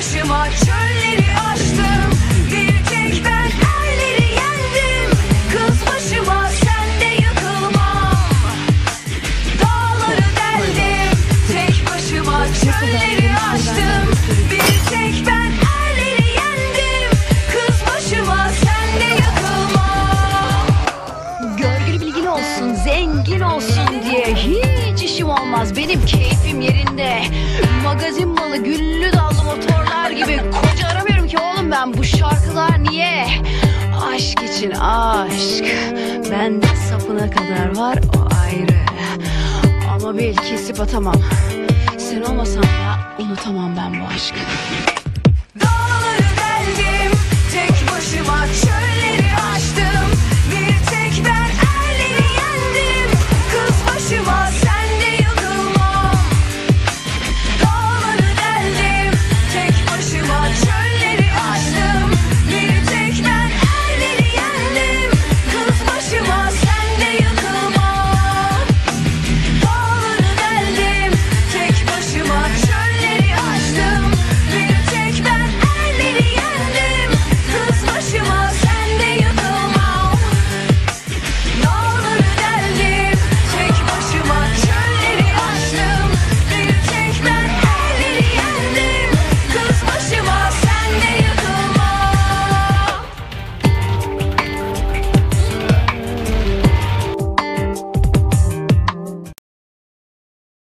başıma çölleri aştım. Bir tek ben erleri yendim. Kız başıma sen de yıkılmam. Dağları deldim. Tek başıma çölleri aştım. Bir tek ben erleri yendim. Kız başıma sen de yıkılmam. Görgülü bilgin olsun, zengin olsun diye hiç işim olmaz. Benim keyfim yerinde. Magazin malı, güllü dallı motorlar gibi koca aramıyorum ki oğlum ben. Bu şarkılar niye? Aşk için aşk. Bende sapına kadar var, o ayrı. Ama bil kesip atamam. Sen olmasan da unutamam ben bu aşkı. Dağları deldim. Tek başıma çölleri aştım.